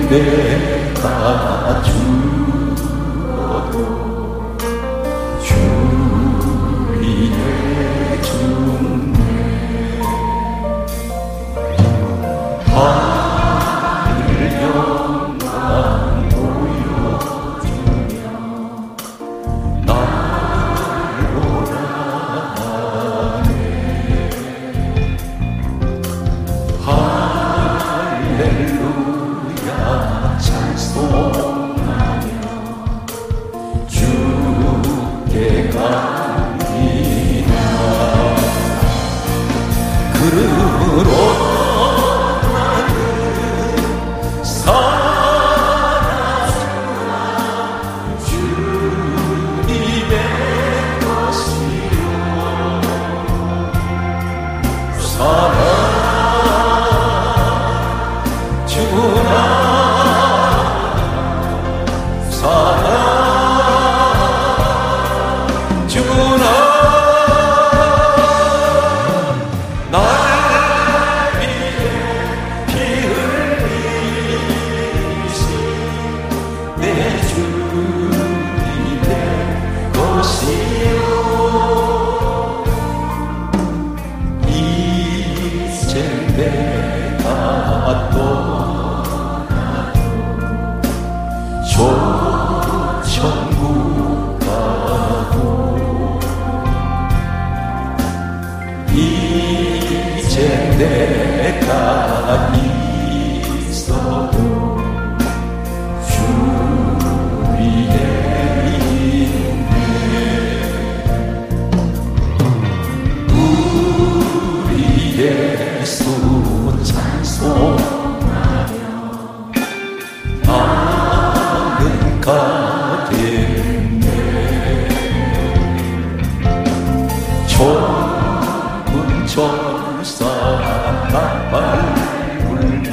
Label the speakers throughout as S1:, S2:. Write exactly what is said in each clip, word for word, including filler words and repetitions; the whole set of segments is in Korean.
S1: 내가 죽어도 주위에 죽네. 하늘 영광 보여주며 나를 오라네. 할렐루야 찬송하며 주께 갑니다. 그러므로 나는 살아주라. 주님의 것이요 살아주라. 살아주라. 나를 위해 피 흘리신 내 주님의 것이요 이제 내가 떠나도 천국 가고 이제 내가 있어도 주 위에 있네. 우리 예수 찬송하며 나는 가겠네. 천군 천사가 발굴며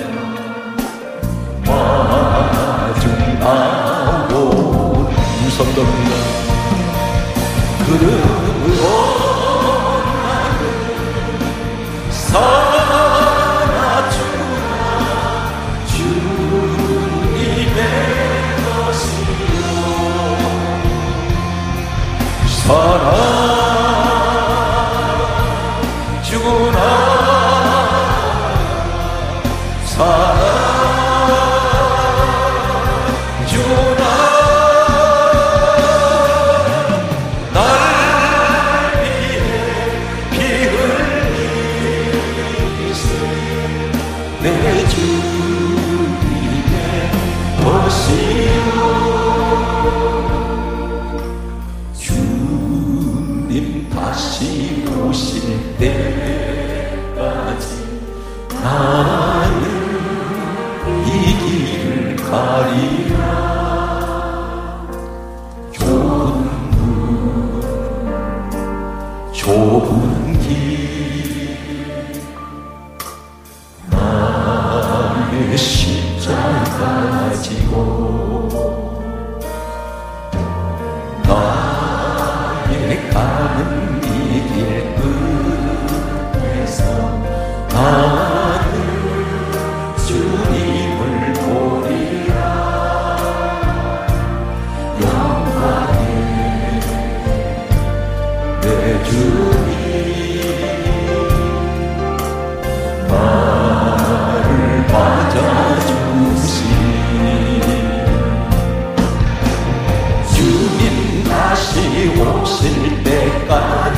S1: 마중 나오는 선덕이라. 그러므로 나는 살아주라. 주님의 것이요 살아주라. 살아주라. 나를 위해 피 흘리신 내 주님의 것이요 주님 다시 오실 때까지 나는 이 길을 가리라. 좋은 문 좋은 길 나의 십자가 지고 나의 가는 이 길 끝에서 나는 주님을 보리라. 영광의 내 주님 나를 맞아주시니 주님 다시 오실 때까지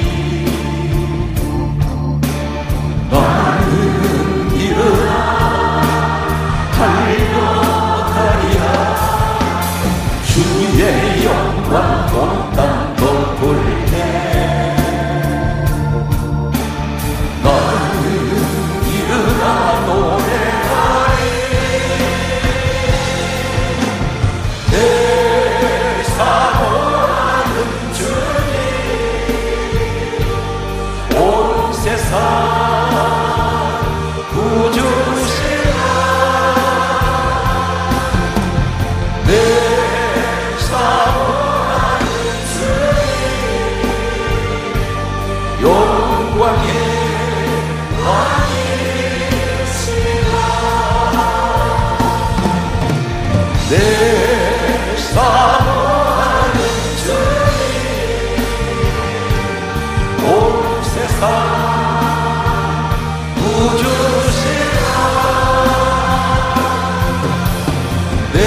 S1: 나는 일어나 달려가리라. 주의 영광 온 땅도 볼 때 나는 일어나 노래하리. 내 사모하는 주님 온 세상 구주시라. 내 사모하는 주님 영광의 왕이시라. 내 사랑하는 주님 온 세상 구주시라 내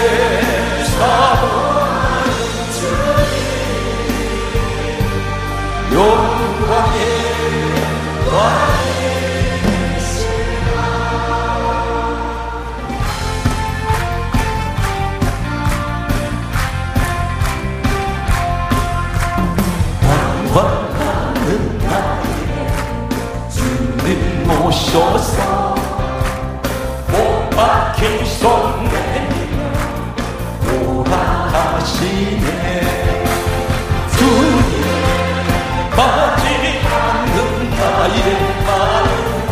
S1: 사랑하는 주님 영광의 왕이시라 환환하는 나에 주님 모셔서 못 박힌 손 내밀어 오라 하시네 주님 빠지 않는 나의 마음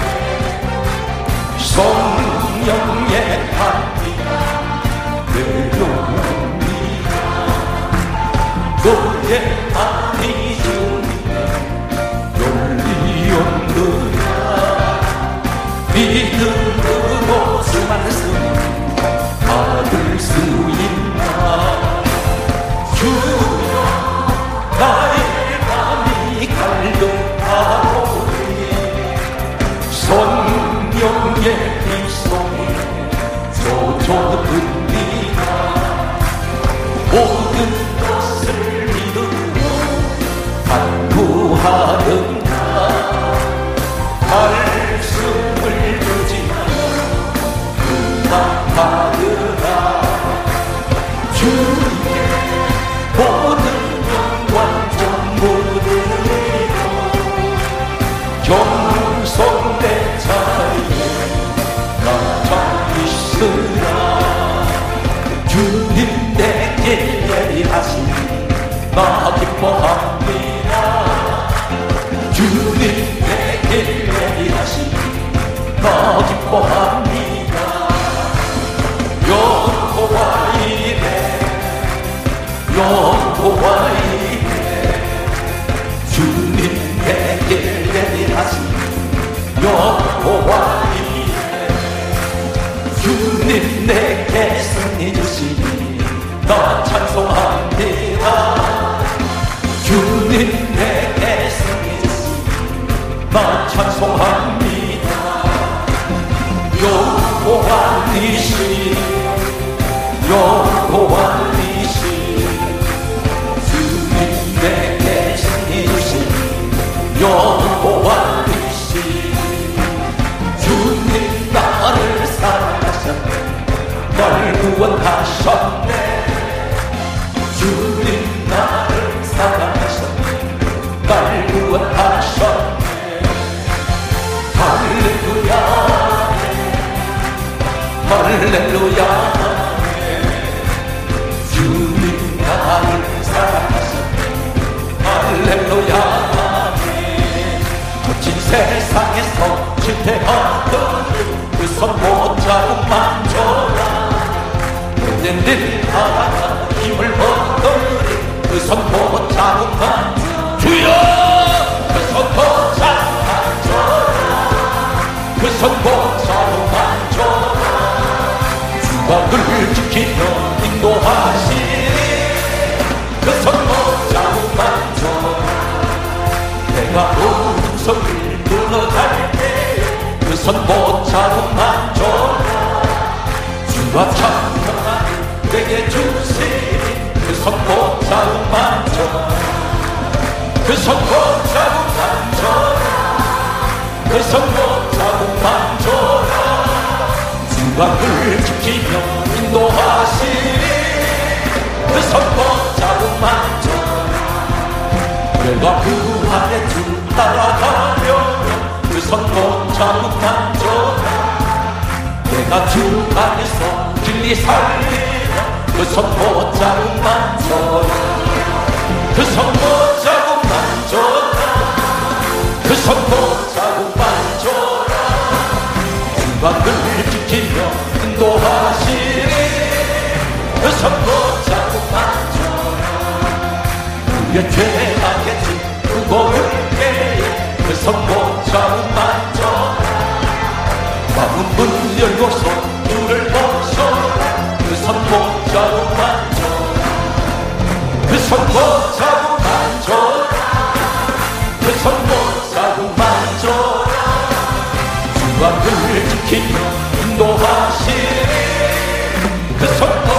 S1: 성령의 향기가 내려옵니다 노래 많이 주님의 열리온느라 믿음으로 수만씀 받을 수 있나 주여 나의 맘이 갈급하오니 성령의 빗소리 젖어듭니다 모든 것을 믿음으로 간구하는가 말씀을 주지 응답하느라 주님께 모든 영광 전부 드리고 겸손된 자리에 나자 있으라 주님 내게 예리하시니 나 기뻐합니다 주님 내게 예리하시니 나 기뻐합니다 여호와 이레 여호와 이레 주님 내게 예리하시니 여호와 이레 주님 내게 승리 주시니 나 찬송합니다 주님 내게 승리 주시니 나 찬송합니다 여호와 니시 여호와 니시 주님 내게 승리 주시니 여호와 니시 주님 나를 사랑하셨네 날 구원하셨네 주님 나를 사랑하셨네 날 구원하셨네 할렐루야 할렐루야 주님 나를 사랑하셨네 할렐루야 거친 세상에서 실패하던 그 손 못자국만 줘라 언젠든 알아가 힘을 얻더니 그 손 못자국만 주여 그 손 못자국만 줘라 그 손 못자국만 줘라 주가 늘 지키며 인도하시니 그 손 못자국만 줘라 내가 오른손을 끊어갈 때 그 손 못자국만 줘라 주가 찬송하니 내게 주시니 그 손 못자국만 줘라 그 손 못자국만 줘라 그 손 못자국만 줘라 주가 늘 지키며 인도하시니 그 손 못자국만 줘라 내가 그 안에 주 따라가며 그 손 못자국만 줘라 내가 주 안에서 진리 살리며 그 손 못자국만 줘라 그 손 못자국만 줘라 그 손 못자국만 줘라 주가 늘 지키며 인도하시니 그 손 못자국만 줘라 우리의 죄악의 진 그거를 깨 그 손 못자국만 줘라 마음 문 열고서 주를 모셔라 그 손 못 주악을 지키며 인도하시네. 그 손도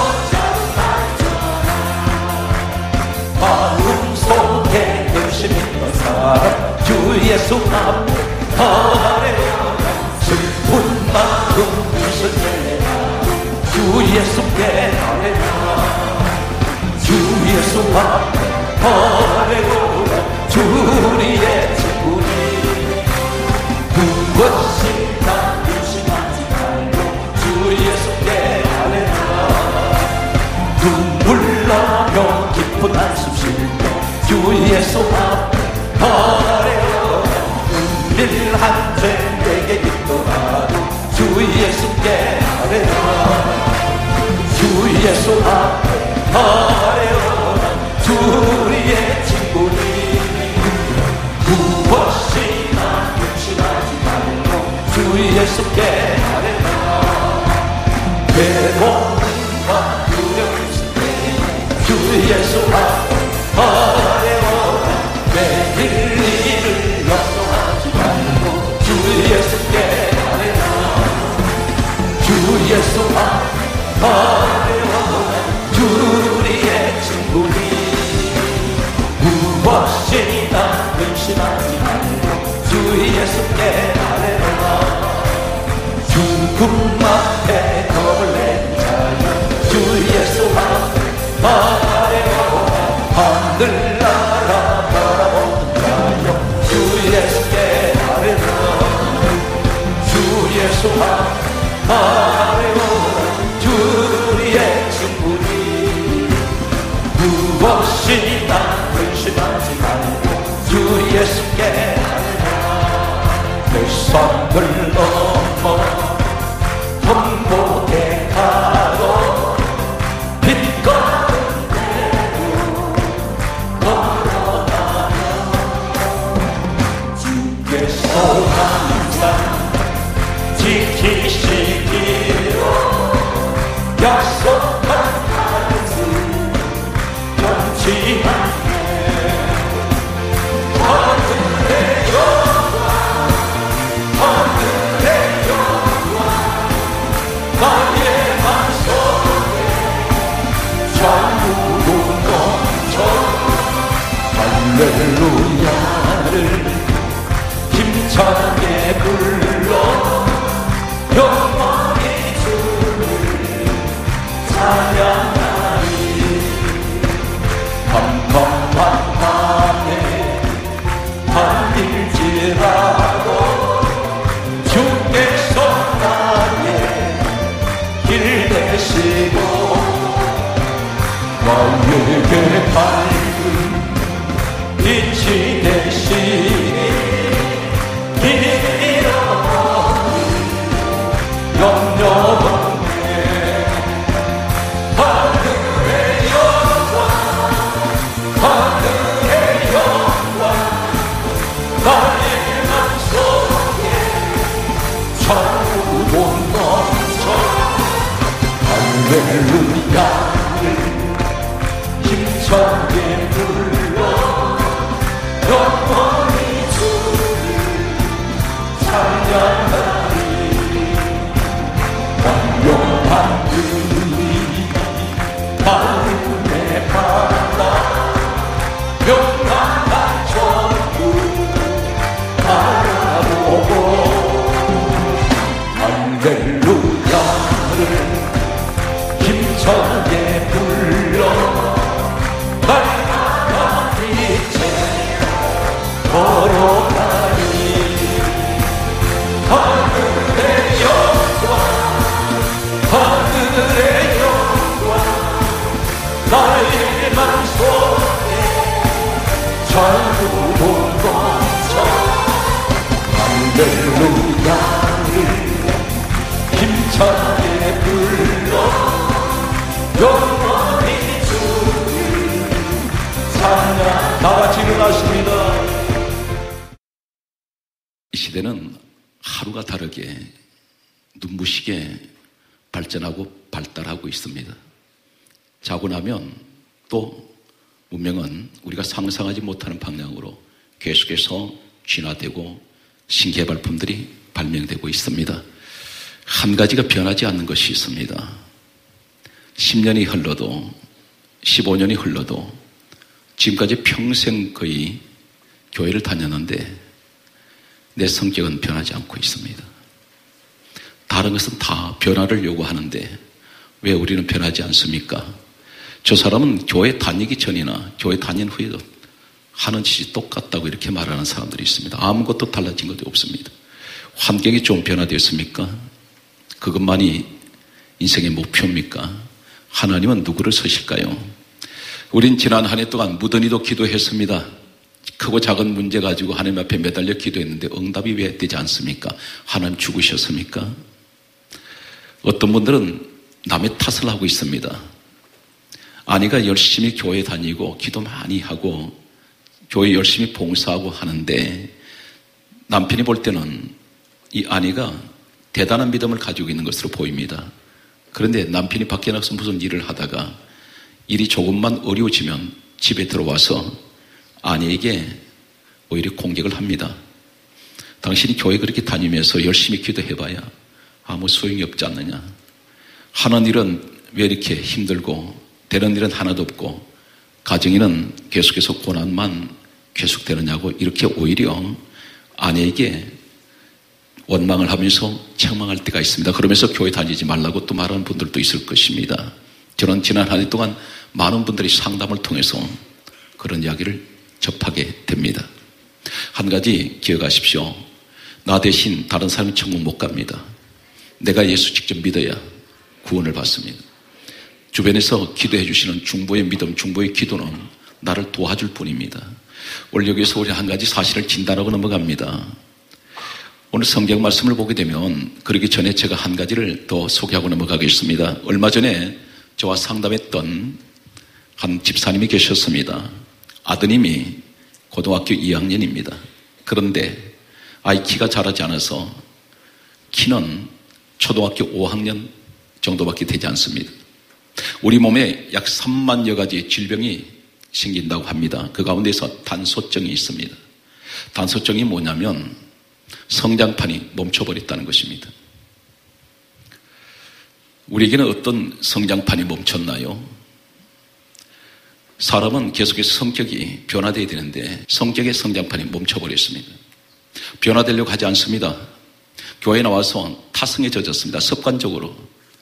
S1: 마음속에 열심히 있는 사람 주 예수 앞에 아뢰어 슬픈 마음 웃을 주 예수께 아뢰어 주 예수 앞에 아뢰어 주 우리의 친구니 무엇이나 의심하지 말고 주 예수께 아뢰어 눈물 나며 기쁜 한숨 쉴 때 주 예수 앞에 아뢰어 은밀한 죄 내게 있더라도 주 예수께 아뢰어 주 예수 앞에 아뢰어 주 우리의 친구니 무엇이나 의심하지 말고 주 예수께 아뢰어 괴로움과 두려움 속에 주 예수 앞에 아뢰어 매일 일을 염려하지 말고 주 예수께 아뢰어 주 예수 앞에 아뢰어 주 우리의 친구니 무엇이나 의심하지 말고 주 예수께 아뢰어 죽음 앞에 겁을 낸 자여 주 예수 앞에 아뢰어 하늘나라 바라보는 자여 주 예수께 아뢰어 주 예수 앞에 아뢰어 주 우리의 친구니 무엇이나 의심하지 말고 주 예수께 아뢰어 내 산을 넘어 천국에 가도 빛 가운데로 걸어가며 주께서 항상 지키시기로 약속한 말씀 변치 않게 하늘의 영광 하늘의 영광 나의 맘속에 전부로 넘쳐 할렐루야를 힘차게 불러 영원히 주를 찬양하리 컴컴한 밤에 밤일지라도 주께서 나의 길 되시고 나에게 밝은 빛이 되시니 길 잃어버린 염려 없네 하늘의 영광 하늘의 영광 나의 맘속에 전부 넘쳐 할렐루야를 힘차게 불러 영원히 주를 찬양하리 완벽한 은리 마음에 받아 영원한 천국 바라보고 할렐루야를 힘차게 불러 날마다 빛에 걸어가니 하늘의 영광 하늘의 영광 나의 맘속에 전부 넘쳐 할렐루야를 힘차게 불러 영원히 주를 찬양 다같이 일어나십니다.
S2: 이 시대는 하루가 다르게 눈부시게 발전하고 발달하고 있습니다. 자고 나면 또 문명은 우리가 상상하지 못하는 방향으로 계속해서 진화되고 신개발품들이 발명되고 있습니다. 한 가지가 변하지 않는 것이 있습니다. 십 년이 흘러도 십오 년이 흘러도 지금까지 평생 거의 교회를 다녔는데 내 성격은 변하지 않고 있습니다. 다른 것은 다 변화를 요구하는데 왜 우리는 변하지 않습니까? 저 사람은 교회 다니기 전이나 교회 다닌 후에도 하는 짓이 똑같다고 이렇게 말하는 사람들이 있습니다. 아무것도 달라진 것도 없습니다. 환경이 좀 변화되었습니까? 그것만이 인생의 목표입니까? 하나님은 누구를 서실까요? 우린 지난 한 해 동안 무던히도 기도했습니다. 크고 작은 문제 가지고 하나님 앞에 매달려 기도했는데 응답이 왜 되지 않습니까? 하나님 죽으셨습니까? 어떤 분들은 남의 탓을 하고 있습니다. 아내가 열심히 교회 다니고 기도 많이 하고 교회 열심히 봉사하고 하는데 남편이 볼 때는 이 아내가 대단한 믿음을 가지고 있는 것으로 보입니다. 그런데 남편이 밖에 나가서 무슨 일을 하다가 일이 조금만 어려워지면 집에 들어와서 아내에게 오히려 공격을 합니다. 당신이 교회 그렇게 다니면서 열심히 기도해봐야 아무 소용이 없지 않느냐. 하는 일은 왜 이렇게 힘들고 되는 일은 하나도 없고 가정에는 계속해서 고난만 계속되느냐고 이렇게 오히려 아내에게 원망을 하면서 책망할 때가 있습니다. 그러면서 교회 다니지 말라고 또 말하는 분들도 있을 것입니다. 저는 지난 한 해 동안 많은 분들이 상담을 통해서 그런 이야기를 접하게 됩니다. 한 가지 기억하십시오. 나 대신 다른 사람이 천국 못 갑니다. 내가 예수 직접 믿어야 구원을 받습니다. 주변에서 기도해 주시는 중보의 믿음, 중보의 기도는 나를 도와줄 뿐입니다. 오늘 여기서 우리 한 가지 사실을 진단하고 넘어갑니다. 오늘 성경 말씀을 보게 되면 그러기 전에 제가 한 가지를 더 소개하고 넘어가겠습니다. 얼마 전에 저와 상담했던 한 집사님이 계셨습니다. 아드님이 고등학교 이 학년입니다. 그런데 아이 키가 자라지 않아서 키는 초등학교 오 학년 정도밖에 되지 않습니다. 우리 몸에 약 삼만여 가지 질병이 생긴다고 합니다. 그 가운데서 단소증이 있습니다. 단소증이 뭐냐면 성장판이 멈춰버렸다는 것입니다. 우리에게는 어떤 성장판이 멈췄나요? 사람은 계속해서 성격이 변화되어야 되는데 성격의 성장판이 멈춰버렸습니다. 변화되려고 하지 않습니다. 교회에 나와서 타성에 젖었습니다. 습관적으로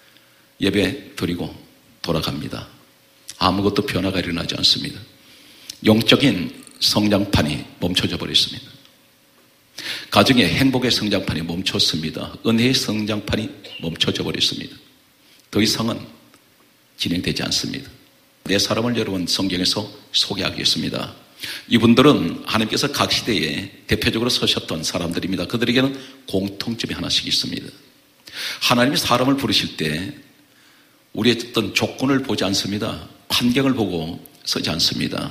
S2: 예배 드리고 돌아갑니다. 아무것도 변화가 일어나지 않습니다. 영적인 성장판이 멈춰져 버렸습니다. 가정의 행복의 성장판이 멈췄습니다. 은혜의 성장판이 멈춰져 버렸습니다. 더 이상은 진행되지 않습니다. 네 사람을 여러분 성경에서 소개하겠습니다. 이분들은 하나님께서 각 시대에 대표적으로 서셨던 사람들입니다. 그들에게는 공통점이 하나씩 있습니다. 하나님이 사람을 부르실 때 우리의 어떤 조건을 보지 않습니다. 환경을 보고 서지 않습니다.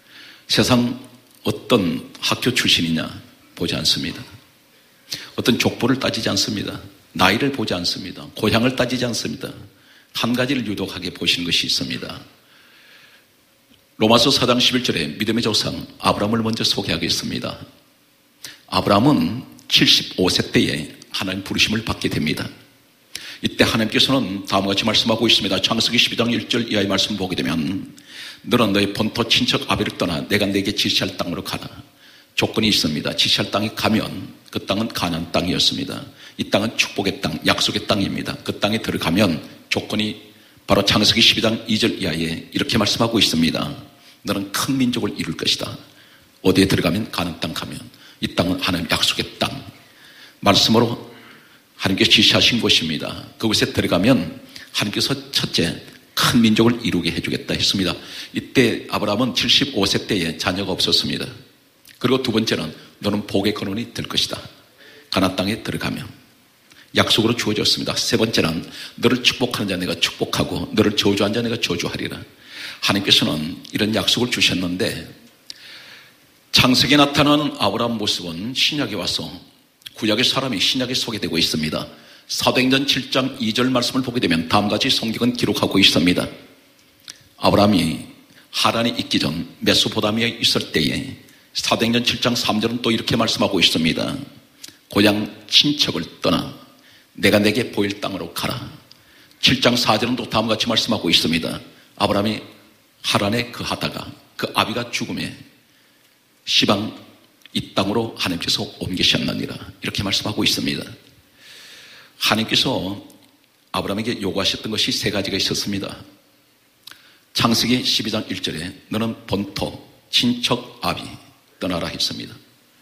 S2: 세상 어떤 학교 출신이냐 보지 않습니다. 어떤 족보를 따지지 않습니다. 나이를 보지 않습니다. 고향을 따지지 않습니다. 한 가지를 유독하게 보시는 것이 있습니다. 로마서 사 장 십일 절에 믿음의 조상 아브라함을 먼저 소개하겠습니다. 아브라함은 칠십오 세 때에 하나님 부르심을 받게 됩니다. 이때 하나님께서는 다음과 같이 말씀하고 있습니다. 창세기 십이 장 일 절 이하의 말씀을 보게 되면 너는 너의 본토 친척 아벨을 떠나 내가 네게 지시할 땅으로 가라. 조건이 있습니다. 지시할 땅에 가면 그 땅은 가나안 땅이었습니다. 이 땅은 축복의 땅, 약속의 땅입니다. 그 땅에 들어가면 조건이 바로 창세기 십이 장 이 절 이하에 이렇게 말씀하고 있습니다. 너는 큰 민족을 이룰 것이다. 어디에 들어가면 가나안 땅 가면 이 땅은 하나님 약속의 땅. 말씀으로 하나님께서 지시하신 곳입니다. 그곳에 들어가면 하나님께서 첫째 큰 민족을 이루게 해주겠다 했습니다. 이때 아브라함은 칠십오 세 때에 자녀가 없었습니다. 그리고 두 번째는 너는 복의 근원이 될 것이다. 가나안 땅에 들어가면 약속으로 주어졌습니다. 세 번째는 너를 축복하는 자 내가 축복하고 너를 저주한 자 내가 저주하리라. 하나님께서는 이런 약속을 주셨는데 창세기에 나타나는 아브라함 모습은 신약에 와서 구약의 사람이 신약에 소개되고 있습니다. 사도행전 칠 장 이 절 말씀을 보게 되면 다음과 같이 성경은 기록하고 있습니다. 아브라함이 하란에 있기 전 메소포타미아에 있을 때에 사도행전 칠 장 삼 절은 또 이렇게 말씀하고 있습니다. 고향 친척을 떠나 내가 내게 보일 땅으로 가라. 칠 장 사 절은 또 다음과 같이 말씀하고 있습니다. 아브라함이 하란에 거하다가 그 아비가 죽음에 시방 이 땅으로 하나님께서 옮기셨느니라. 이렇게 말씀하고 있습니다. 하나님께서 아브라함에게 요구하셨던 것이 세 가지가 있었습니다. 창세기 십이 장 일 절에 너는 본토, 친척, 아비 떠나라 했습니다.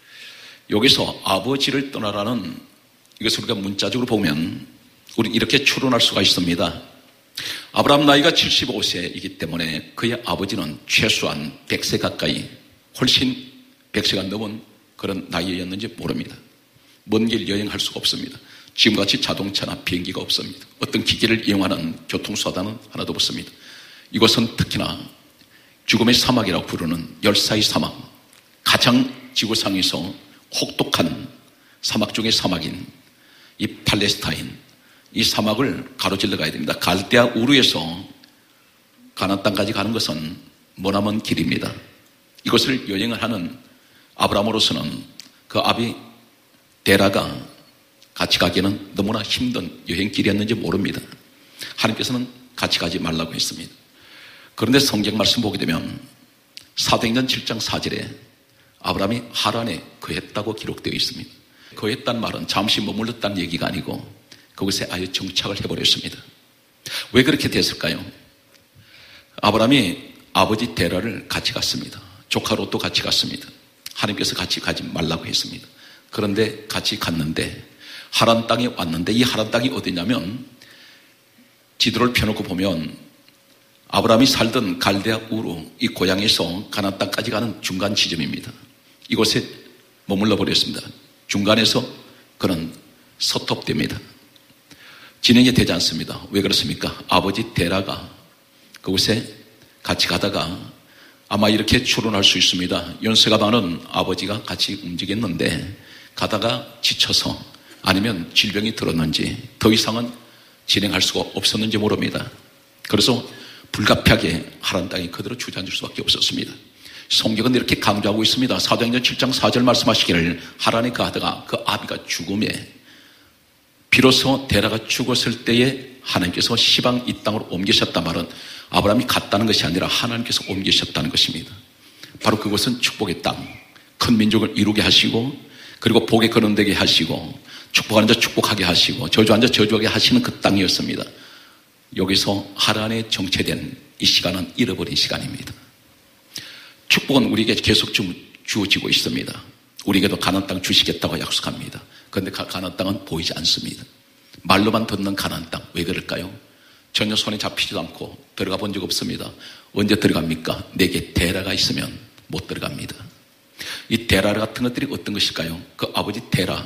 S2: 여기서 아버지를 떠나라는 이것을 우리가 문자적으로 보면 우리 이렇게 추론할 수가 있습니다. 아브라함 나이가 칠십오 세이기 때문에 그의 아버지는 최소한 백 세 가까이 훨씬 백 세가 넘은 그런 나이였는지 모릅니다. 먼 길 여행할 수가 없습니다. 지금같이 자동차나 비행기가 없습니다. 어떤 기계를 이용하는 교통수단은 하나도 없습니다. 이것은 특히나 죽음의 사막이라고 부르는 열사의 사막, 가장 지구상에서 혹독한 사막 중의 사막인 이 팔레스타인, 이 사막을 가로질러 가야 됩니다. 갈대아 우르에서 가나안 땅까지 가는 것은 머나먼 길입니다. 이것을 여행을 하는 아브라함으로서는 그 아비 데라가 같이 가기에는 너무나 힘든 여행길이었는지 모릅니다. 하나님께서는 같이 가지 말라고 했습니다. 그런데 성경 말씀 보게 되면 사도행전 칠 장 사 절에 아브라함이 하란에 거했다고 기록되어 있습니다. 거했다는 말은 잠시 머물렀다는 얘기가 아니고 그곳에 아예 정착을 해버렸습니다. 왜 그렇게 됐을까요? 아브라함이 아버지 데라를 같이 갔습니다. 조카 롯도 같이 갔습니다. 하나님께서 같이 가지 말라고 했습니다. 그런데 같이 갔는데 하란 땅에 왔는데 이 하란 땅이 어디냐면 지도를 펴놓고 보면 아브라함이 살던 갈대아 우르 이 고향에서 가나안 땅까지 가는 중간 지점입니다. 이곳에 머물러 버렸습니다. 중간에서 그는 서톱됩니다. 진행이 되지 않습니다. 왜 그렇습니까? 아버지 데라가 그곳에 같이 가다가 아마 이렇게 추론할 수 있습니다. 연세가 많은 아버지가 같이 움직였는데 가다가 지쳐서 아니면 질병이 들었는지 더 이상은 진행할 수가 없었는지 모릅니다. 그래서 불가피하게 하란 땅에 그대로 주저앉을 수밖에 없었습니다. 성경은 이렇게 강조하고 있습니다. 사도행전 칠 장 사 절 말씀하시기를 하란에 가다가 그 아비가 죽음에 비로소 데라가 죽었을 때에 하나님께서 시방 이 땅으로 옮기셨단 말은 아브라함이 갔다는 것이 아니라 하나님께서 옮기셨다는 것입니다. 바로 그것은 축복의 땅, 큰 민족을 이루게 하시고 그리고 복에 거론되게 하시고 축복하는 자 축복하게 하시고 저주하는 자 저주하게 하시는 그 땅이었습니다. 여기서 하란에 정체된 이 시간은 잃어버린 시간입니다. 축복은 우리에게 계속 주, 주어지고 있습니다. 우리에게도 가나안 땅 주시겠다고 약속합니다. 그런데 가나안 땅은 보이지 않습니다. 말로만 듣는 가나안 땅, 왜 그럴까요? 전혀 손에 잡히지도 않고 들어가 본 적 없습니다. 언제 들어갑니까? 내게 데라가 있으면 못 들어갑니다. 이 데라 같은 것들이 어떤 것일까요? 그 아버지 데라.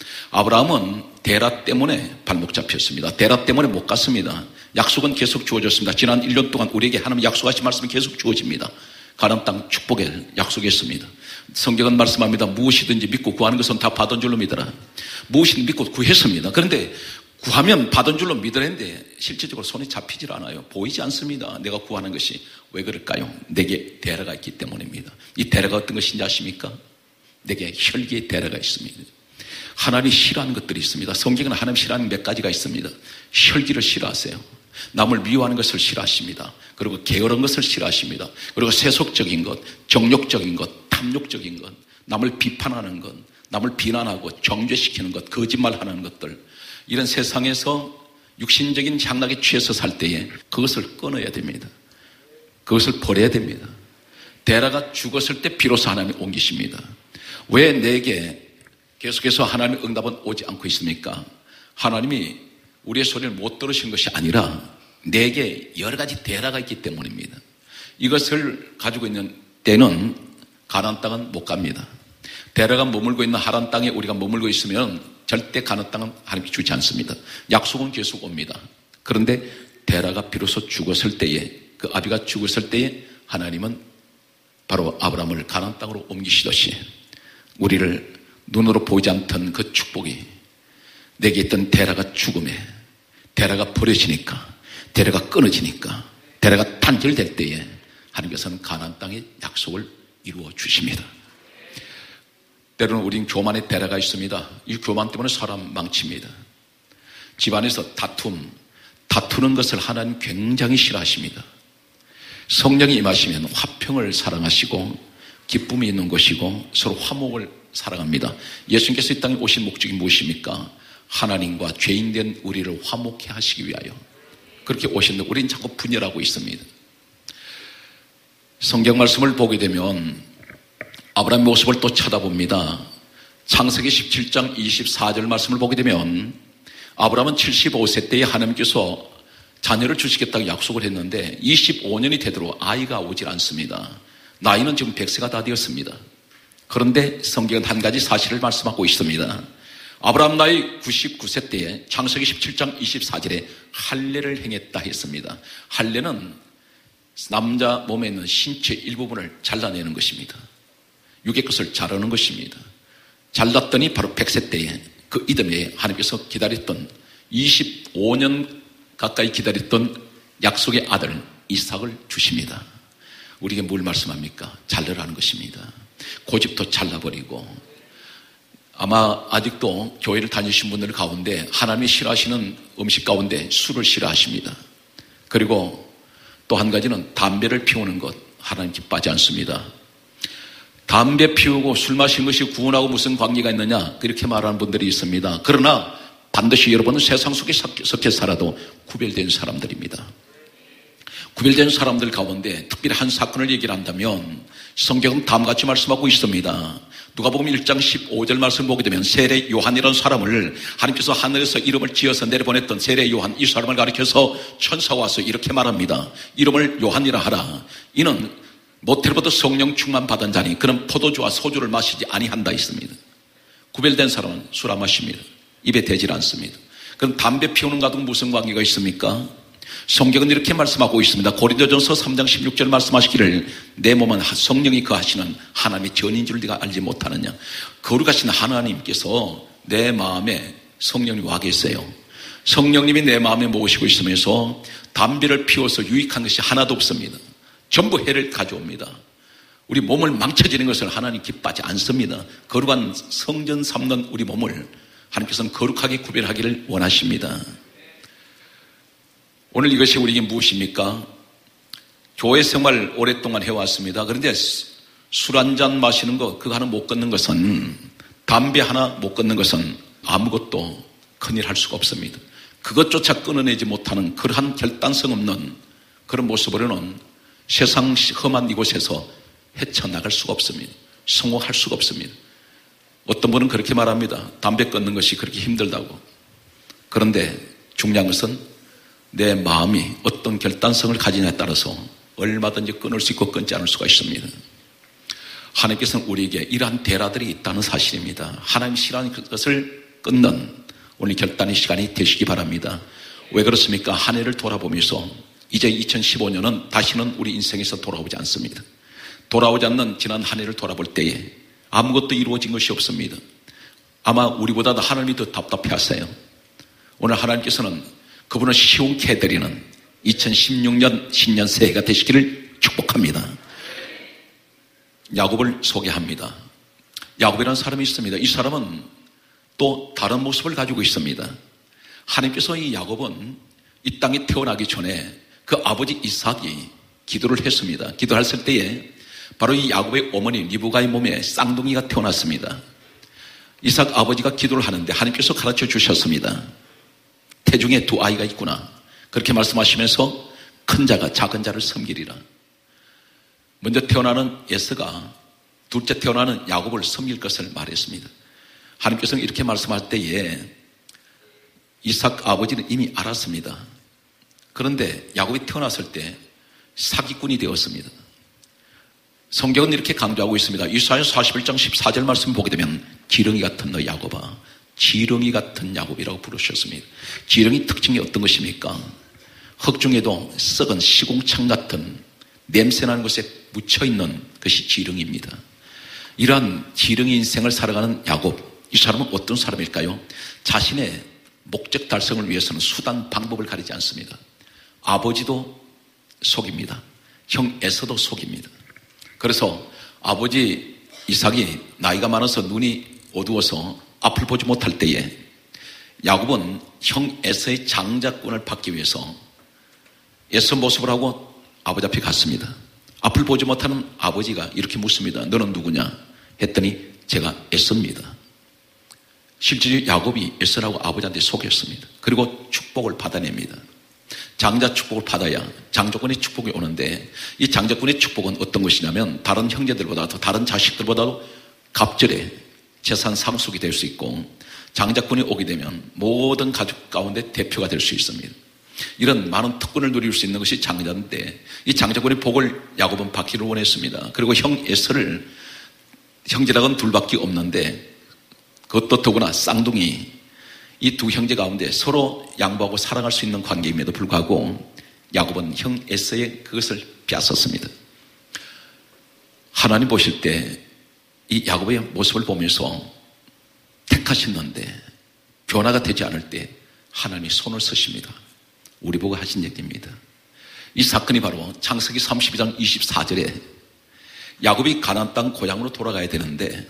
S2: 아브라함은 데라 때문에 발목 잡혔습니다. 데라 때문에 못 갔습니다. 약속은 계속 주어졌습니다. 지난 일 년 동안 우리에게 하나님 약속하신 말씀이 계속 주어집니다. 가나안 땅 축복을 약속했습니다. 성경은 말씀합니다. 무엇이든지 믿고 구하는 것은 다 받은 줄로 믿어라. 무엇이든 믿고 구했습니다. 그런데 구하면 받은 줄로 믿으랬는데 실질적으로 손에 잡히질 않아요. 보이지 않습니다. 내가 구하는 것이. 왜 그럴까요? 내게 데라가 있기 때문입니다. 이 데라가 어떤 것인지 아십니까? 내게 혈기의 데라가 있습니다. 하나님이 싫어하는 것들이 있습니다. 성경은 하나님 싫어하는 몇 가지가 있습니다. 혈기를 싫어하세요. 남을 미워하는 것을 싫어하십니다. 그리고 게으른 것을 싫어하십니다. 그리고 세속적인 것, 정욕적인 것, 탐욕적인 것, 남을 비판하는 것, 남을 비난하고 정죄시키는 것, 거짓말하는 것들, 이런 세상에서 육신적인 향락에 취해서 살 때에 그것을 끊어야 됩니다. 그것을 버려야 됩니다. 데라가 죽었을 때 비로소 하나님이 옮기십니다. 왜 내게 계속해서 하나님의 응답은 오지 않고 있습니까? 하나님이 우리의 소리를 못 들으신 것이 아니라 내게 여러 가지 데라가 있기 때문입니다. 이것을 가지고 있는 때는 가나안 땅은 못 갑니다. 데라가 머물고 있는 하란 땅에 우리가 머물고 있으면 절대 가나안 땅은 하나님께 주지 않습니다. 약속은 계속 옵니다. 그런데 데라가 비로소 죽었을 때에, 그 아비가 죽었을 때에 하나님은 바로 아브라함을 가나안 땅으로 옮기시듯이 우리를 눈으로 보이지 않던 그 축복이 내게 있던 데라가 죽음에, 데라가 버려지니까, 데라가 끊어지니까, 데라가 단절될 때에 하나님께서는 가나안 땅의 약속을 이루어 주십니다. 때로는 우린 교만의 대라가 있습니다. 이 교만 때문에 사람 망칩니다. 집안에서 다툼, 다투는 것을 하나님 굉장히 싫어하십니다. 성령이 임하시면 화평을 사랑하시고 기쁨이 있는 것이고 서로 화목을 사랑합니다. 예수님께서 이 땅에 오신 목적이 무엇입니까? 하나님과 죄인된 우리를 화목해 하시기 위하여 그렇게 오셨는데 우리는 자꾸 분열하고 있습니다. 성경 말씀을 보게 되면 아브라함의 모습을 또 쳐다봅니다. 창세기 십칠 장 이십사 절 말씀을 보게 되면 아브라함은 칠십오 세 때에 하나님께서 자녀를 주시겠다고 약속을 했는데 이십오 년이 되도록 아이가 오질 않습니다. 나이는 지금 백 세가 다 되었습니다. 그런데 성경은 한 가지 사실을 말씀하고 있습니다. 아브라함 나이 구십구 세 때에 창세기 십칠 장 이십사 절에 할례를 행했다 했습니다. 할례는 남자 몸에 있는 신체 일부분을 잘라내는 것입니다. 육의 것을 자르는 것입니다. 잘랐더니 바로 백 세 때에 그 이듬해 하나님께서 기다렸던 이십오 년 가까이 기다렸던 약속의 아들 이삭을 주십니다. 우리에게 뭘 말씀합니까? 잘라라는 것입니다. 고집도 잘라버리고 아마 아직도 교회를 다니신 분들 가운데 하나님이 싫어하시는 음식 가운데 술을 싫어하십니다. 그리고 또 한 가지는 담배를 피우는 것 하나님 기뻐하지 않습니다. 담배 피우고 술 마시는 것이 구원하고 무슨 관계가 있느냐 그렇게 말하는 분들이 있습니다. 그러나 반드시 여러분은 세상 속에 섞여 살아도 구별된 사람들입니다. 구별된 사람들 가운데 특별히 한 사건을 얘기를 한다면 성경은 다음같이 말씀하고 있습니다. 누가복음 일 장 십오 절 말씀을 보게 되면 세례 요한이라는 사람을 하나님께서 하늘에서 이름을 지어서 내려보냈던 세례 요한 이 사람을 가리켜서 천사가 와서 이렇게 말합니다. 이름을 요한이라 하라. 이는 모태로부터 성령 충만 받은 자니 그는 포도주와 소주를 마시지 아니한다 있습니다. 구별된 사람은 술 안 마십니다. 입에 대질 않습니다. 그럼 담배 피우는 것과도 무슨 관계가 있습니까? 성경은 이렇게 말씀하고 있습니다. 고린도전서 삼 장 십육 절 말씀하시기를 내 몸은 성령이 거하시는 하나님의 전인 줄 네가 알지 못하느냐. 거룩하신 하나님께서 내 마음에 성령이 와 계세요. 성령님이 내 마음에 모시고 있으면서 담배를 피워서 유익한 것이 하나도 없습니다. 전부 해를 가져옵니다. 우리 몸을 망쳐지는 것을 하나님 기뻐하지 않습니다. 거룩한 성전 삼는 우리 몸을 하나님께서는 거룩하게 구별하기를 원하십니다. 오늘 이것이 우리에게 무엇입니까? 교회 생활 오랫동안 해왔습니다. 그런데 술 한 잔 마시는 것, 그거 하나 못 끊는 것은, 담배 하나 못 끊는 것은 아무것도 큰일 할 수가 없습니다. 그것조차 끊어내지 못하는 그러한 결단성 없는 그런 모습으로는 세상 험한 이곳에서 헤쳐나갈 수가 없습니다. 성공할 수가 없습니다. 어떤 분은 그렇게 말합니다. 담배 끊는 것이 그렇게 힘들다고. 그런데 중요한 것은 내 마음이 어떤 결단성을 가지냐에 따라서 얼마든지 끊을 수 있고 끊지 않을 수가 있습니다. 하나님께서는 우리에게 이러한 대라들이 있다는 사실입니다. 하나님 싫어하는 것을 끊는 오늘 결단의 시간이 되시기 바랍니다. 왜 그렇습니까? 한 해를 돌아보면서 이제 이천십오 년은 다시는 우리 인생에서 돌아오지 않습니다. 돌아오지 않는 지난 한 해를 돌아볼 때에 아무것도 이루어진 것이 없습니다. 아마 우리보다도 하나님이 더 답답해하세요. 오늘 하나님께서는 그분을 시원케 해드리는 이천십육 년 신년 새해가 되시기를 축복합니다. 야곱을 소개합니다. 야곱이라는 사람이 있습니다. 이 사람은 또 다른 모습을 가지고 있습니다. 하나님께서 이 야곱은 이 땅에 태어나기 전에 그 아버지 이삭이 기도를 했습니다. 기도했을 때에 바로 이 야곱의 어머니 리브가의 몸에 쌍둥이가 태어났습니다. 이삭 아버지가 기도를 하는데 하나님께서 가르쳐 주셨습니다. 태중에 두 아이가 있구나. 그렇게 말씀하시면서 큰 자가 작은 자를 섬기리라. 먼저 태어나는 에서가 둘째 태어나는 야곱을 섬길 것을 말했습니다. 하나님께서는 이렇게 말씀할 때에 이삭 아버지는 이미 알았습니다. 그런데 야곱이 태어났을 때 사기꾼이 되었습니다. 성경은 이렇게 강조하고 있습니다. 이사야 사십일 장 십사 절 말씀 보게 되면 지렁이 같은 너 야곱아, 지렁이 같은 야곱이라고 부르셨습니다. 지렁이 특징이 어떤 것입니까? 흙 중에도 썩은 시궁창 같은 냄새나는 곳에 묻혀있는 것이 지렁이입니다. 이러한 지렁이 인생을 살아가는 야곱, 이 사람은 어떤 사람일까요? 자신의 목적 달성을 위해서는 수단 방법을 가리지 않습니다. 아버지도 속입니다. 형 에서도 속입니다. 그래서 아버지 이삭이 나이가 많아서 눈이 어두워서 앞을 보지 못할 때에 야곱은 형 에서의 장자권을 받기 위해서 에서 모습을 하고 아버지 앞에 갔습니다. 앞을 보지 못하는 아버지가 이렇게 묻습니다. 너는 누구냐? 했더니 제가 에서입니다. 실제 야곱이 에서라고 아버지한테 속였습니다. 그리고 축복을 받아냅니다. 장자 축복을 받아야 장자권의 축복이 오는데 이 장자권의 축복은 어떤 것이냐면 다른 형제들보다도 다른 자식들보다도 갑절에 재산 상속이 될 수 있고 장자권이 오게 되면 모든 가족 가운데 대표가 될 수 있습니다. 이런 많은 특권을 누릴 수 있는 것이 장자인데 이 장자권의 복을 야곱은 받기를 원했습니다. 그리고 형 에서를 형제락은 둘밖에 없는데 그것도 더구나 쌍둥이 이 두 형제 가운데 서로 양보하고 사랑할 수 있는 관계임에도 불구하고 야곱은 형 에서의 그것을 빼앗았습니다. 하나님 보실 때 이 야곱의 모습을 보면서 택하셨는데 변화가 되지 않을 때 하나님이 손을 쓰십니다. 우리 보고 하신 얘기입니다. 이 사건이 바로 창세기 삼십이 장 이십사 절에 야곱이 가나안 땅 고향으로 돌아가야 되는데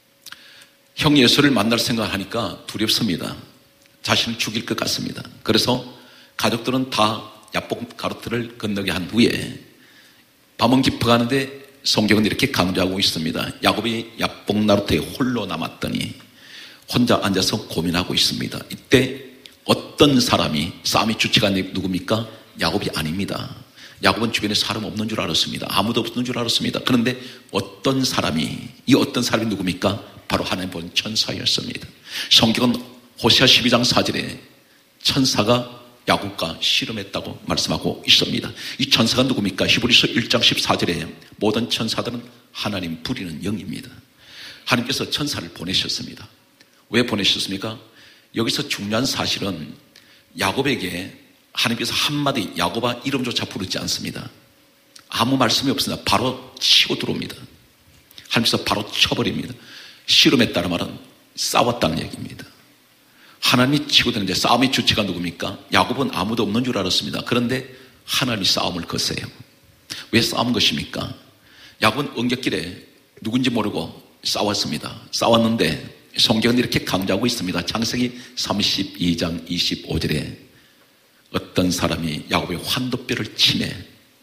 S2: 형 에서를 만날 생각을 하니까 두렵습니다. 자신을 죽일 것 같습니다. 그래서 가족들은 다 야복 가로트를 건너게 한 후에 밤은 깊어가는데 성경은 이렇게 강조하고 있습니다. 야곱이 야복 나루터에 홀로 남았더니 혼자 앉아서 고민하고 있습니다. 이때 어떤 사람이 싸움의 주체가 누굽니까? 야곱이 아닙니다. 야곱은 주변에 사람 없는 줄 알았습니다. 아무도 없는 줄 알았습니다. 그런데 어떤 사람이 이 어떤 사람이 누굽니까? 바로 하나님 본 천사였습니다. 성경은 호세아 십이 장 사 절에 천사가 야곱과 씨름했다고 말씀하고 있습니다. 이 천사가 누굽니까? 히브리서 일 장 십사 절에 모든 천사들은 하나님 부리는 영입니다. 하나님께서 천사를 보내셨습니다. 왜 보내셨습니까? 여기서 중요한 사실은 야곱에게 하나님께서 한마디 야곱아 이름조차 부르지 않습니다. 아무 말씀이 없습니다. 바로 치고 들어옵니다. 하나님께서 바로 쳐버립니다. 씨름했다는 말은 싸웠다는 얘기입니다. 하나님이 치고 드는데 싸움의 주체가 누굽니까? 야곱은 아무도 없는 줄 알았습니다. 그런데 하나님이 싸움을 거세요. 왜 싸운 것입니까? 야곱은 언격길에 누군지 모르고 싸웠습니다. 싸웠는데 성경은 이렇게 강조하고 있습니다. 창세기 삼십이 장 이십오 절에 어떤 사람이 야곱의 환도뼈를 치매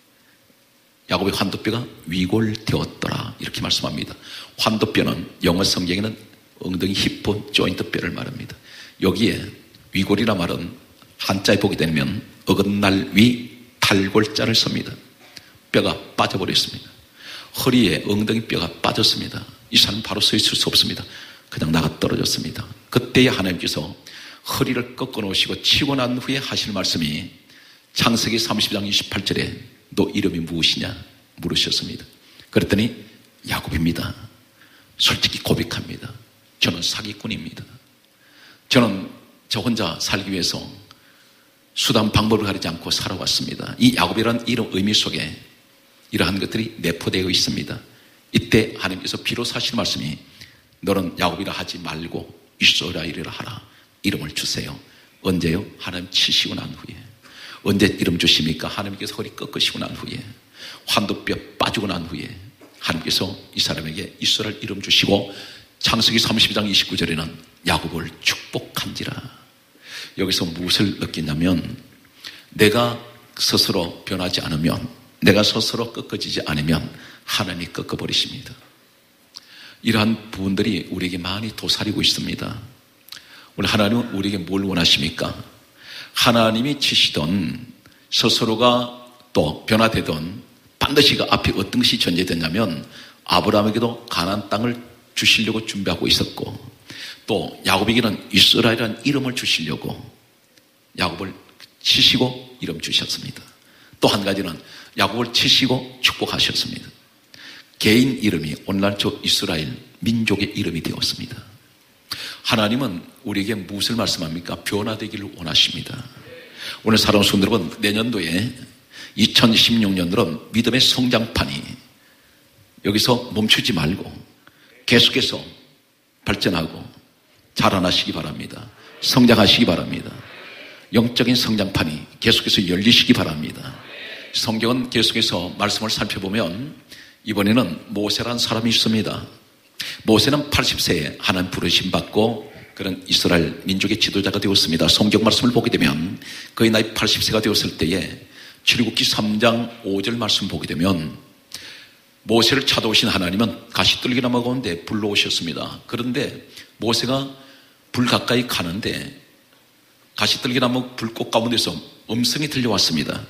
S2: 야곱의 환도뼈가 위골되었더라 이렇게 말씀합니다. 환도뼈는 영어 성경에는 엉덩이 히프 조인트 뼈를 말합니다. 여기에 위골이라 말은 한자에 보게 되면 어긋날 위 탈골자를 씁니다. 뼈가 빠져버렸습니다. 허리에 엉덩이 뼈가 빠졌습니다. 이 사람은 바로 서 있을 수 없습니다. 그냥 나가 떨어졌습니다. 그때에 하나님께서 허리를 꺾어 놓으시고 치고 난 후에 하실 말씀이 창세기 삼십 장 이십팔 절에 너 이름이 무엇이냐 물으셨습니다. 그랬더니 야곱입니다. 솔직히 고백합니다. 저는 사기꾼입니다. 저는 저 혼자 살기 위해서 수단 방법을 가리지 않고 살아왔습니다. 이 야곱이라는 이름 의미 속에 이러한 것들이 내포되어 있습니다. 이때 하나님께서 비로소 하시는 말씀이 너는 야곱이라 하지 말고 이스라엘이라 하라. 이름을 주세요. 언제요? 하나님 치시고 난 후에. 언제 이름 주십니까? 하나님께서 허리 꺾으시고 난 후에, 환도뼈 빠지고 난 후에 하나님께서 이 사람에게 이스라엘 이름 주시고 창세기 삼십 장 이십구 절에는 야곱을 축복한지라. 여기서 무엇을 느끼냐면 내가 스스로 변하지 않으면, 내가 스스로 꺾어지지 않으면 하나님이 꺾어버리십니다. 이러한 부분들이 우리에게 많이 도사리고 있습니다. 우리 하나님은 우리에게 뭘 원하십니까? 하나님이 치시던 스스로가 또 변화되던 반드시 그 앞에 어떤 것이 전제됐냐면 아브라함에게도 가나안 땅을 주시려고 준비하고 있었고 또 야곱에게는 이스라엘이라는 이름을 주시려고 야곱을 치시고 이름 주셨습니다. 또 한 가지는 야곱을 치시고 축복하셨습니다. 개인 이름이 오늘날 저 이스라엘 민족의 이름이 되었습니다. 하나님은 우리에게 무엇을 말씀합니까? 변화되기를 원하십니다. 오늘 사랑하는 성도 여러분, 내년도에 이천십육 년도는 믿음의 성장판이 여기서 멈추지 말고 계속해서 발전하고 자라나시기 바랍니다. 성장하시기 바랍니다. 영적인 성장판이 계속해서 열리시기 바랍니다. 성경은 계속해서 말씀을 살펴보면 이번에는 모세라는 사람이 있습니다. 모세는 팔십 세에 하나님 부르심 받고 그런 이스라엘 민족의 지도자가 되었습니다. 성경 말씀을 보게 되면 그의 나이 팔십 세가 되었을 때에 출애굽기 삼 장 오 절 말씀 보게 되면 모세를 찾아오신 하나님은 가시떨기나무 가운데 불러오셨습니다. 그런데 모세가 불 가까이 가는데 가시떨기나무 불꽃 가운데서 음성이 들려왔습니다.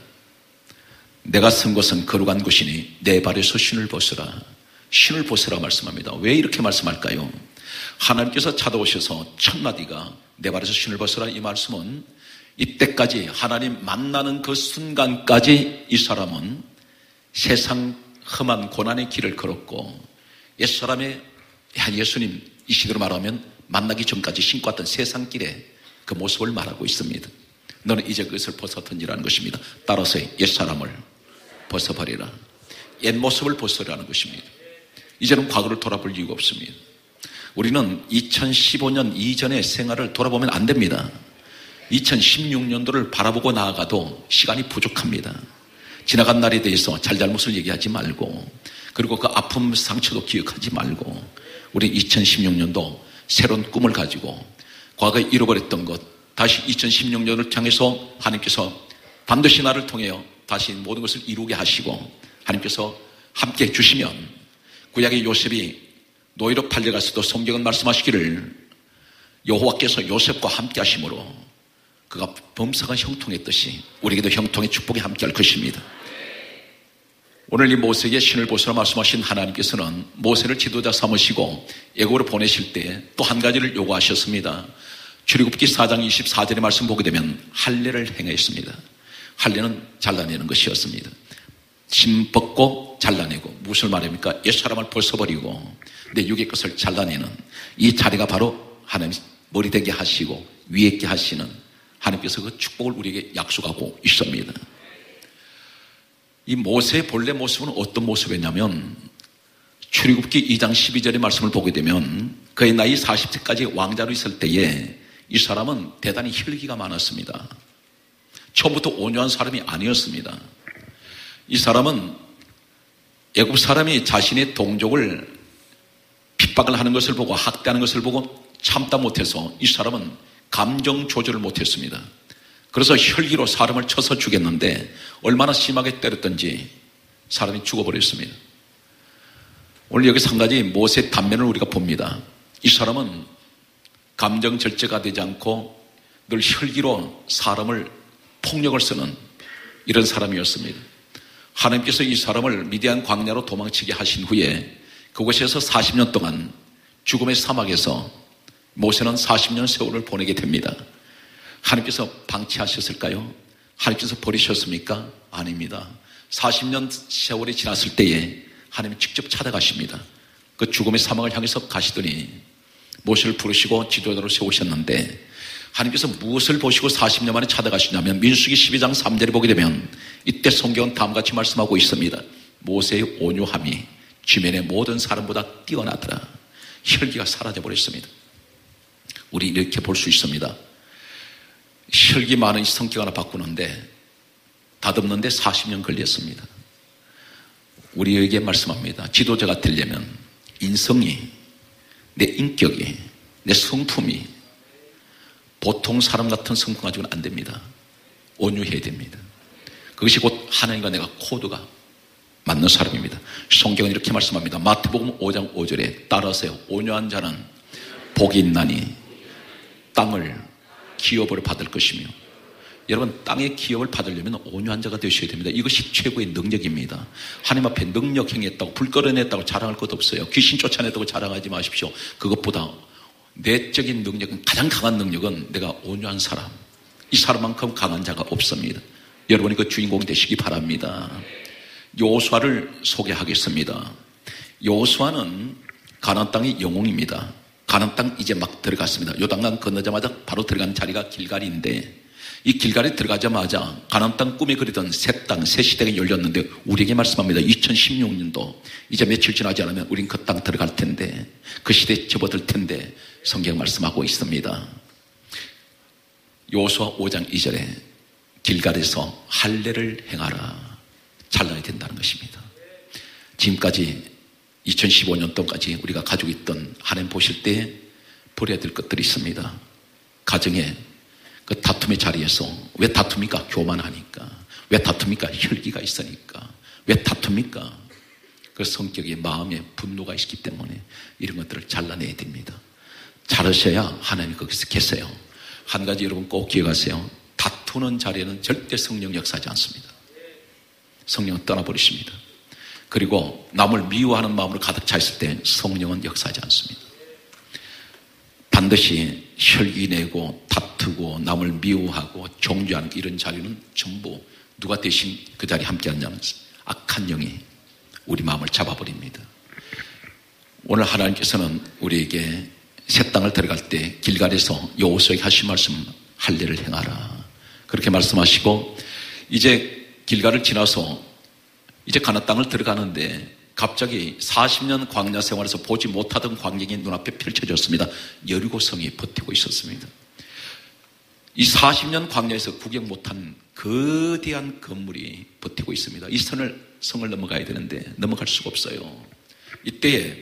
S2: 내가 선 곳은 거룩한 곳이니 내 발에서 신을 벗으라. 신을 벗으라 말씀합니다. 왜 이렇게 말씀할까요? 하나님께서 찾아오셔서 첫 마디가 내 발에서 신을 벗으라 이 말씀은 이때까지 하나님 만나는 그 순간까지 이 사람은 세상 험한 고난의 길을 걸었고 옛사람의 예수님 이 시대로 말하면 만나기 전까지 신고 왔던 세상 길의 그 모습을 말하고 있습니다. 너는 이제 그것을 벗어던지라는 것입니다. 따라서 옛사람을 벗어버리라. 옛 모습을 벗어라는 것입니다. 이제는 과거를 돌아볼 이유가 없습니다. 우리는 이천십오 년 이전의 생활을 돌아보면 안 됩니다. 이천십육 년도를 바라보고 나아가도 시간이 부족합니다. 지나간 날에 대해서 잘잘못을 얘기하지 말고 그리고 그 아픔 상처도 기억하지 말고 우리 이천십육 년도 새로운 꿈을 가지고 과거에 잃어버렸던 것 다시 이천십육 년을 향해서 하나님께서 반드시 나를 통해 다시 모든 것을 이루게 하시고 하나님께서 함께 해주시면 구약의 요셉이 노예로 팔려갔어도 성경은 말씀하시기를 여호와께서 요셉과 함께 하심으로 그가 범사가 형통했듯이 우리에게도 형통의 축복이 함께 할 것입니다. 오늘 이 모세에게 신을 벗으라 말씀하신 하나님께서는 모세를 지도자 삼으시고 애국으로 보내실 때 또 한 가지를 요구하셨습니다. 출애굽기 사 장 이십사 절의 말씀 보게 되면 할례를 행했습니다. 할례는 잘라내는 것이었습니다. 심 벗고 잘라내고 무엇을 말합니까? 옛사람을 벗어버리고 내 육의 것을 잘라내는 이 자리가 바로 하나님 머리 되게 하시고 위에 있게 하시는 하나님께서 그 축복을 우리에게 약속하고 있습니다. 이 모세의 본래 모습은 어떤 모습이냐면 출애굽기 이 장 십이 절의 말씀을 보게 되면 그의 나이 사십 세까지 왕자로 있을 때에 이 사람은 대단히 혈기가 많았습니다. 처음부터 온유한 사람이 아니었습니다. 이 사람은 애굽 사람이 자신의 동족을 핍박을 하는 것을 보고 학대하는 것을 보고 참다 못해서 이 사람은 감정 조절을 못했습니다. 그래서 혈기로 사람을 쳐서 죽였는데 얼마나 심하게 때렸던지 사람이 죽어버렸습니다. 오늘 여기서 한 가지 모세의 단면을 우리가 봅니다. 이 사람은 감정 절제가 되지 않고 늘 혈기로 사람을 폭력을 쓰는 이런 사람이었습니다. 하나님께서 이 사람을 미디안 광야로 도망치게 하신 후에 그곳에서 사십 년 동안 죽음의 사막에서 모세는 사십 년 세월을 보내게 됩니다. 하나님께서 방치하셨을까요? 하나님께서 버리셨습니까? 아닙니다. 사십 년 세월이 지났을 때에 하나님이 직접 찾아가십니다. 그 죽음의 사막을 향해서 가시더니 모세를 부르시고 지도자로 세우셨는데 하나님께서 무엇을 보시고 사십 년 만에 찾아가시냐면 민수기 십이 장 삼 절에 보게 되면 이때 성경은 다음과 같이 말씀하고 있습니다. 모세의 온유함이 주변의 모든 사람보다 뛰어나더라. 혈기가 사라져버렸습니다. 우리 이렇게 볼 수 있습니다. 혈기 많은 성격 하나 바꾸는데 다듬는데 사십 년 걸렸습니다. 우리에게 말씀합니다. 지도자가 되려면 인성이, 내 인격이, 내 성품이 보통 사람 같은 성품 가지고는 안 됩니다. 온유해야 됩니다. 그것이 곧 하나님과 내가 코드가 맞는 사람입니다. 성경은 이렇게 말씀합니다. 마태복음 오 장 오 절에 따라서요. 온유한 자는 복이 있나니 땅을 기업으로 받을 것이며 여러분 땅의 기업을 받으려면 온유한 자가 되셔야 됩니다. 이것이 최고의 능력입니다. 하나님 앞에 능력 행했다고 불 끌어냈다고 자랑할 것 없어요. 귀신 쫓아냈다고 자랑하지 마십시오. 그것보다 내적인 능력은 가장 강한 능력은 내가 온유한 사람. 이 사람만큼 강한 자가 없습니다. 여러분이 그 주인공 되시기 바랍니다. 여호수아를 소개하겠습니다. 여호수아는 가나안 땅의 영웅입니다. 가나안 땅 이제 막 들어갔습니다. 요단강 건너자마자 바로 들어간 자리가 길갈인데 이 길갈에 들어가자마자 가나안 땅 꿈에 그리던 새 땅, 새 시대가 열렸는데 우리에게 말씀합니다. 이천십육 년도 이제 며칠 지나지 않으면 우린 그 땅 들어갈 텐데 그 시대에 접어들 텐데 성경 말씀하고 있습니다. 여호수아 오 장 이 절에 길갈에서 할례를 행하라. 잘라야 된다는 것입니다. 지금까지 이천십오 년도까지 우리가 가지고 있던 하나님 보실 때 버려야 될 것들이 있습니다. 가정에 그 다툼의 자리에서 왜 다툽니까? 교만하니까. 왜 다툽니까? 혈기가 있으니까. 왜 다툽니까? 그 성격에 마음에 분노가 있기 때문에 이런 것들을 잘라내야 됩니다. 자르셔야 하나님이 거기서 계세요. 한 가지 여러분 꼭 기억하세요. 다투는 자리에는 절대 성령 역사하지 않습니다. 성령은 떠나버리십니다. 그리고 남을 미워하는 마음으로 가득 차 있을 때 성령은 역사하지 않습니다. 반드시 혈기내고 다투고 남을 미워하고 종교하는 이런 자리는 전부 누가 대신 그 자리에 함께 하냐면 악한 영이 우리 마음을 잡아버립니다. 오늘 하나님께서는 우리에게 새 땅을 들어갈 때 길갈에서 여호수아에게 하신 말씀 할례를 행하라 그렇게 말씀하시고 이제 길갈을 지나서 이제 가나안 땅을 들어가는데 갑자기 사십 년 광야 생활에서 보지 못하던 광경이 눈앞에 펼쳐졌습니다. 여리고성이 버티고 있었습니다. 이 사십 년 광야에서 구경 못한 거대한 건물이 버티고 있습니다. 이 선을 성을 넘어가야 되는데 넘어갈 수가 없어요. 이때에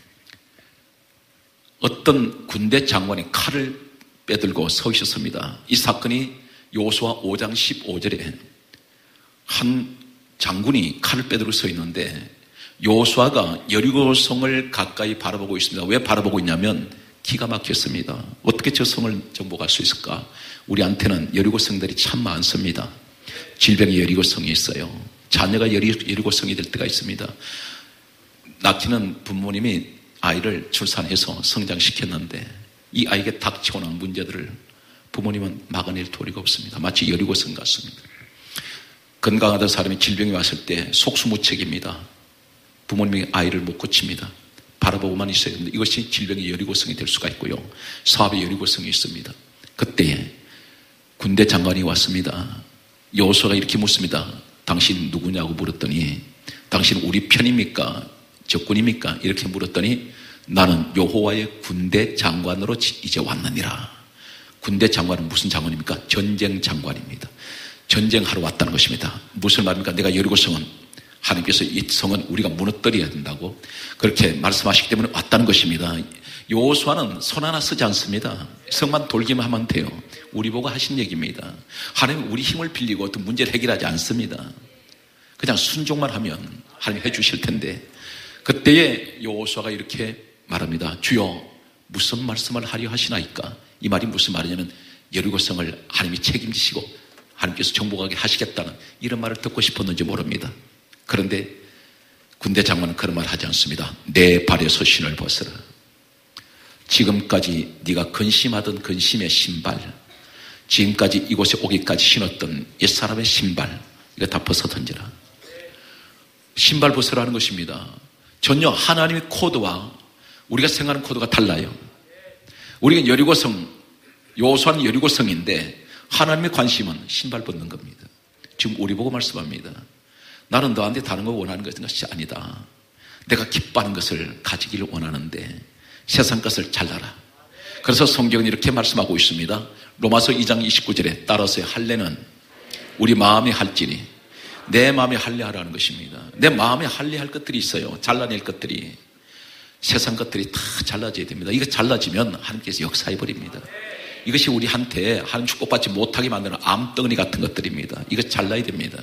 S2: 어떤 군대 장관이 칼을 빼들고 서 있었습니다. 이 사건이 여호수아 오 장 십오 절에 한 장군이 칼을 빼들고 서 있는데 여호수아가 여리고성을 가까이 바라보고 있습니다. 왜 바라보고 있냐면 기가 막혔습니다. 어떻게 저 성을 정복할 수 있을까? 우리한테는 여리고성들이 참 많습니다. 질병이 여리고성이 있어요. 자녀가 여리, 여리고성이 될 때가 있습니다. 낳기는 부모님이 아이를 출산해서 성장시켰는데 이 아이에게 닥쳐오는 문제들을 부모님은 막아낼 도리가 없습니다. 마치 여리고성 같습니다. 건강하던 사람이 질병이 왔을 때 속수무책입니다. 부모님이 아이를 못 고칩니다. 바라보고만 있어야 됩니다. 이것이 질병의 여리고성이 될 수가 있고요. 사업의 여리고성이 있습니다. 그때 군대 장관이 왔습니다. 여호수아가 이렇게 묻습니다. 당신 누구냐고 물었더니 당신 우리 편입니까? 적군입니까? 이렇게 물었더니 나는 여호와의 군대 장관으로 이제 왔느니라. 군대 장관은 무슨 장관입니까? 전쟁 장관입니다. 전쟁하러 왔다는 것입니다. 무슨 말입니까? 내가 여리고성은 하나님께서 이 성은 우리가 무너뜨려야 된다고 그렇게 말씀하시기 때문에 왔다는 것입니다. 여호수아는 손 하나 쓰지 않습니다. 성만 돌기만 하면 돼요. 우리 보고 하신 얘기입니다. 하나님은 우리 힘을 빌리고 어떤 문제를 해결하지 않습니다. 그냥 순종만 하면 하나님이 해주실 텐데 그때에 여호수아가 이렇게 말합니다. 주여 무슨 말씀을 하려 하시나이까? 이 말이 무슨 말이냐면 여리고성을 하나님이 책임지시고 하나님께서 정복하게 하시겠다는 이런 말을 듣고 싶었는지 모릅니다. 그런데 군대 장관은 그런 말 하지 않습니다. 내 발에서 신을 벗으라. 지금까지 네가 근심하던 근심의 신발, 지금까지 이곳에 오기까지 신었던 옛사람의 신발, 이거 다 벗어 던지라. 신발 벗으라는 것입니다. 전혀 하나님의 코드와 우리가 생각하는 코드가 달라요. 우리가 여리고성, 여호수아는 여리고성인데 하나님의 관심은 신발 벗는 겁니다. 지금 우리 보고 말씀합니다. 나는 너한테 다른 거 원하는 것이 아니다. 내가 기뻐하는 것을 가지기를 원하는데 세상 것을 잘라라. 그래서 성경은 이렇게 말씀하고 있습니다. 로마서 이 장 이십구 절에 따라서 할례는 우리 마음에 할지니 내 마음에 할례하라는 것입니다. 내 마음에 할례할 것들이 있어요. 잘라낼 것들이. 세상 것들이 다 잘라져야 됩니다. 이거 잘라지면 하나님께서 역사해버립니다. 이것이 우리한테 하나님 축복받지 못하게 만드는 암덩어리 같은 것들입니다. 이거 잘라야 됩니다.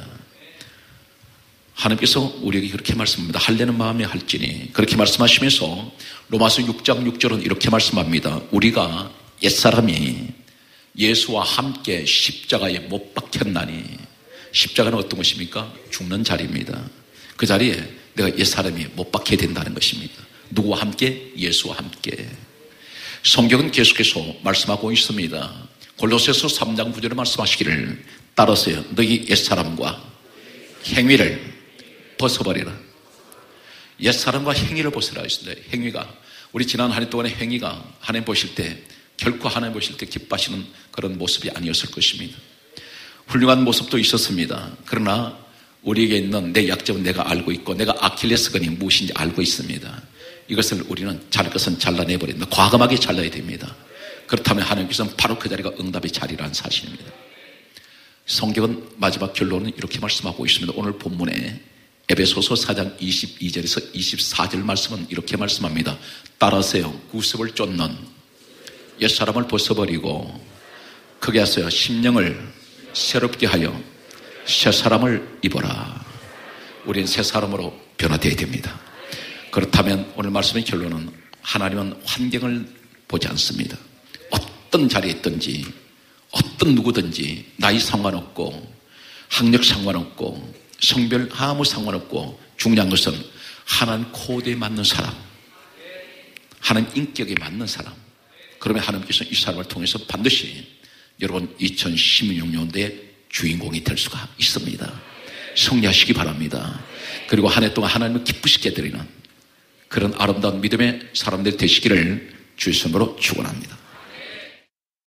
S2: 하나님께서 우리에게 그렇게 말씀합니다. 할례는 마음에 할지니 그렇게 말씀하시면서 로마서 육 장 육 절은 이렇게 말씀합니다. 우리가 옛사람이 예수와 함께 십자가에 못 박혔나니 십자가는 어떤 것입니까? 죽는 자리입니다. 그 자리에 내가 옛사람이 못 박혀야 된다는 것입니다. 누구와 함께? 예수와 함께. 성경은 계속해서 말씀하고 있습니다. 골로새서 삼 장 구 절에 말씀하시기를 따라서요 너희 옛사람과 행위를 벗어버리라. 옛사람과 행위를 벗으라 했습니다. 행위가 우리 지난 한 해 동안의 행위가 하나님 보실 때 결코 하나님 보실 때 기뻐하시는 그런 모습이 아니었을 것입니다. 훌륭한 모습도 있었습니다. 그러나 우리에게 있는 내 약점은 내가 알고 있고 내가 아킬레스건이 무엇인지 알고 있습니다. 이것을 우리는 자를 것은 잘라내버린다. 과감하게 잘라야 됩니다. 그렇다면 하나님께서는 바로 그 자리가 응답의 자리라는 사실입니다. 성경은 마지막 결론은 이렇게 말씀하고 있습니다. 오늘 본문에 에베소서 사 장 이십이 절에서 이십사 절 말씀은 이렇게 말씀합니다. 따라하세요. 구습을 쫓는 옛사람을 벗어버리고 크게 하세요. 심령을 새롭게 하여 새사람을 입어라. 우리는 새사람으로 변화되어야 됩니다. 그렇다면 오늘 말씀의 결론은 하나님은 환경을 보지 않습니다. 어떤 자리에 있든지 어떤 누구든지 나이 상관없고 학력 상관없고 성별 아무 상관없고 중요한 것은 하나님 코드에 맞는 사람, 하나님 인격에 맞는 사람. 그러면 하나님께서 이 사람을 통해서 반드시 여러분 이천십육 년도에 주인공이 될 수가 있습니다. 성리하시기 바랍니다. 그리고 한 해 동안 하나님을 기쁘시게 드리는 그런 아름다운 믿음의 사람들이 되시기를 주의 손으로 축원합니다.